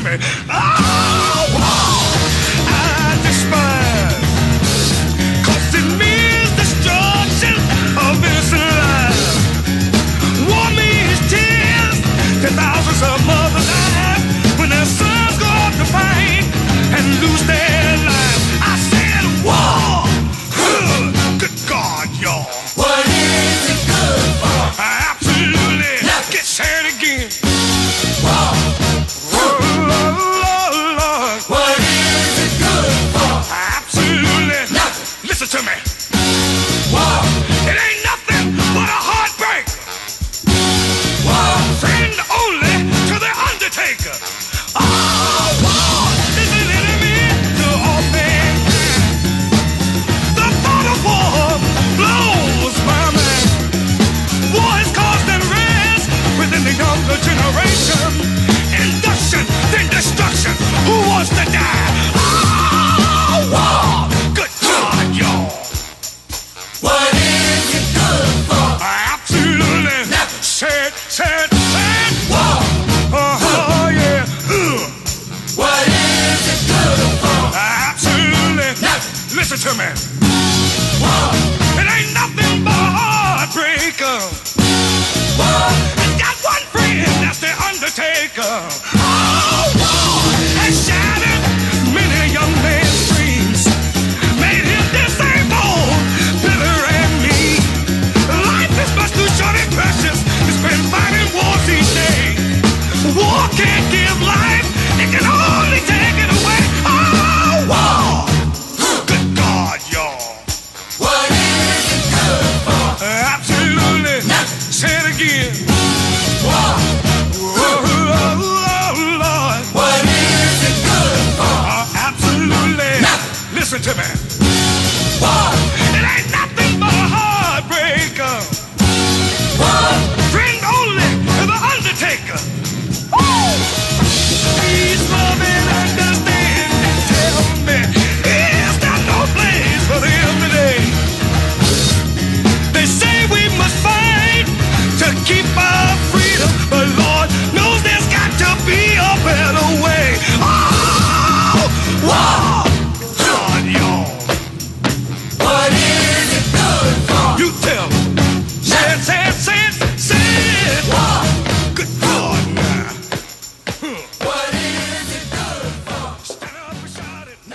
me. Oh, I despise. Costing me is destruction of innocent lives. War means tears to thousands of mothers' eyes when their sons go off to fight and lose their lives. I said war. Good God, y'all. What is it good for? Absolutely. Get sad again. War. Oh, Lord. What is it good for? Absolutely. Nothing. Listen to me. War. It ain't nothing but a heartbreak. War. Friend only to the undertaker. Oh, war is an enemy to all mankind. The thought of war blows my mind. War has caused unrest within the younger generation. Induction, then destruction. Who wants to die? Oh, war. Good God, y'all. What is it good for? Absolutely. Nothing. Sad. War. Oh, yeah. What is it good for? Absolutely. Nothing. Listen to me. War. It ain't nothing but a heartbreaker. War. It's got one friend, that's the undertaker. Oh, war has shattered many young men's dreams. Made him disabled, bitter and mean. Life is much too short and precious to spend fighting wars each day. War can't give life, it can only take it away. Oh, war. Good God, y'all. What is it good for? Absolutely. Nothing. Say it again. War. Oh, Lord. What is it good for? Absolutely. Nothing. Listen to me. War. It ain't nothing but a heartbreaker. War. Friend only to the undertaker. Woo! Please love and understand and tell me, is there no place for them today? They say we must fight to keep our freedom, but Lord knows there's got to be a better way. Oh, war! God, y'all. What is it good for? You tell me. Say it. War. Good God, now. What is it good for? Stand up and shout it.